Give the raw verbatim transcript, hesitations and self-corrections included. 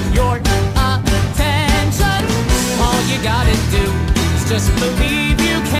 your attention. All you gotta do is just believe.